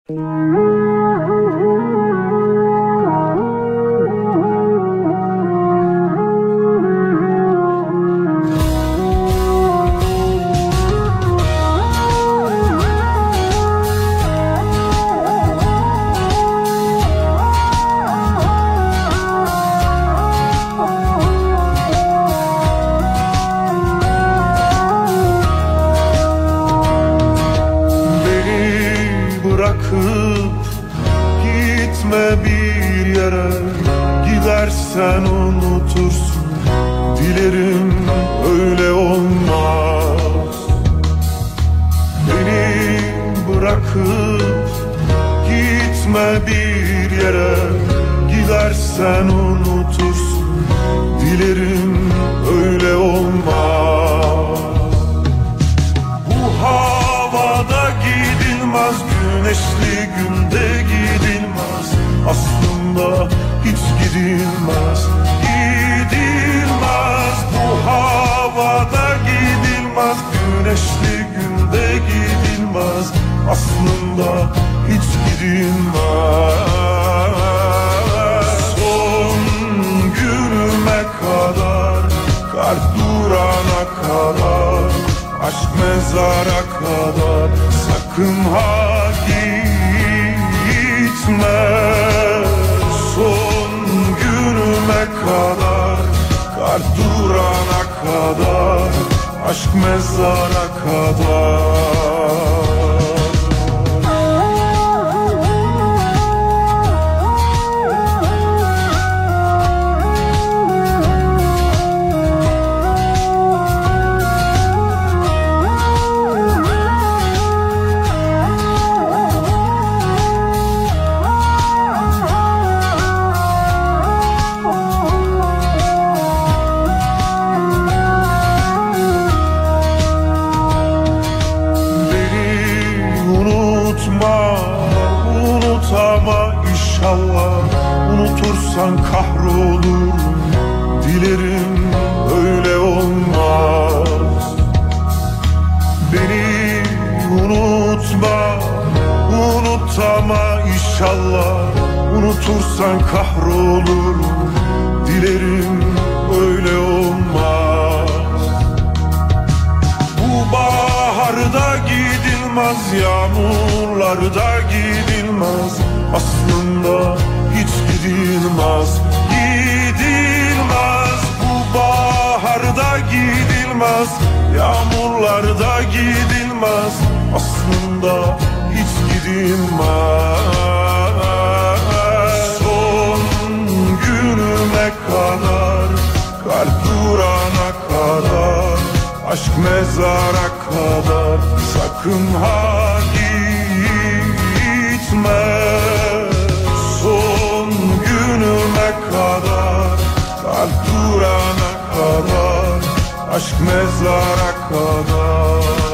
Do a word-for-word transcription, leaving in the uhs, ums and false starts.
Bırakıp gitme bir yere, gidersen unutursun. Dilerim öyle olmaz. Beni bırakıp gitme bir yere, gidersen unutursun. Dilerim öyle olmaz. Bu havada gidilmez, güneşli günde gidilmez. Aslında hiç gidilmez, gidilmez. Bu havada gidilmez, güneşli günde gidilmez. Aslında hiç gidilmez. Son günüme kadar, kalp durana kadar, aşk mezara kadar, sakın ha gitme. Son günüme kadar, kalp durana kadar, aşk mezara kadar. Unut ama inşallah, unutursan kahrolurum. Dilerim öyle olmaz. Beni unutma, unut ama inşallah, unutursan kahrolurum. Dilerim öyle olmaz. Bu baharda gidilmez, yağmurlarda gidilmez. Aslında hiç gidilmez, gidilmez. Bu baharda gidilmez, yağmurlarda gidilmez. Aslında hiç gidilmez. Son günüme kadar, kalp durana kadar, aşk mezara kadar, sakın ha gitme. Son günüme kadar, kalp durana kadar, aşk mezara kadar.